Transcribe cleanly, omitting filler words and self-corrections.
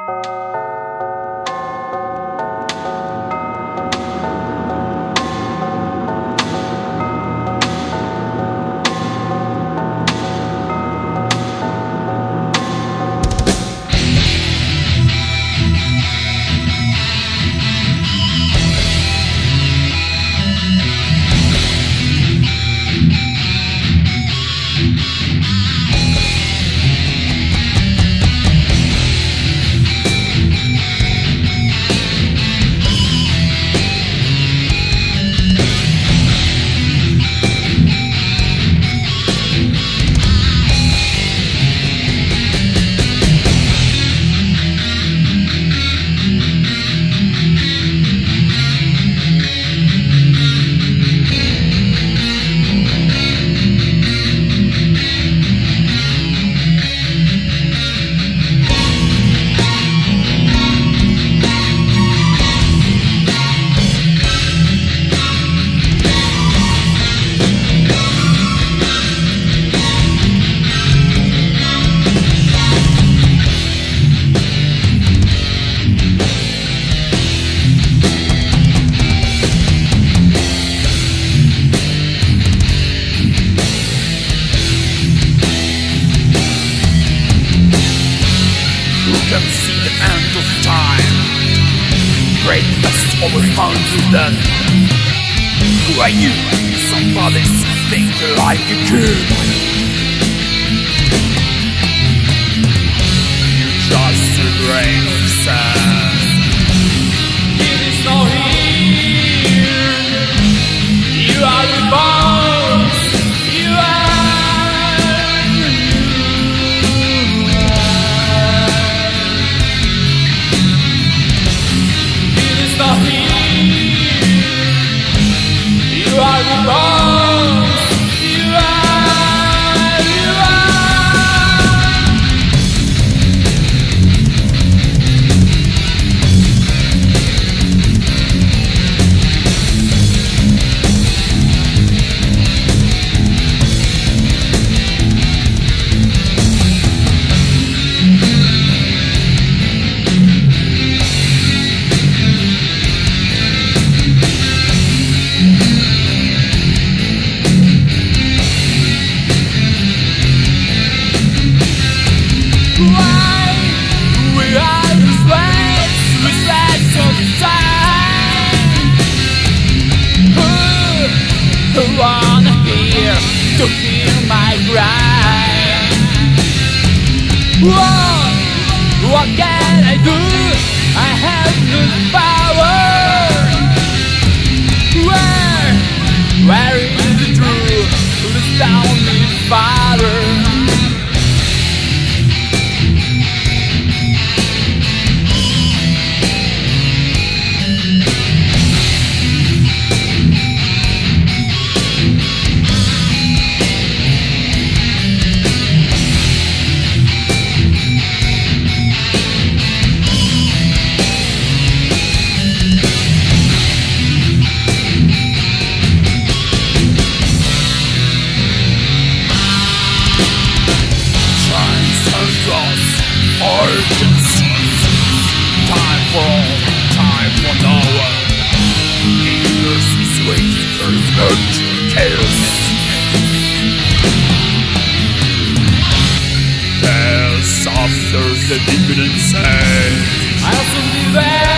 Overfound you then. Who are you? Somebody think like a kid. You just a grain of sand. It is not here. You are the bones. You are. It is not here. You are the bones. You are, you are. To hear my cry. Whoa, what can I do? I have no power. Where is the truth? The sounding Father. Urgency. Time for all, time for no one. Universe is waiting for urgent chaos. There's after the decadence. I'll soon be there.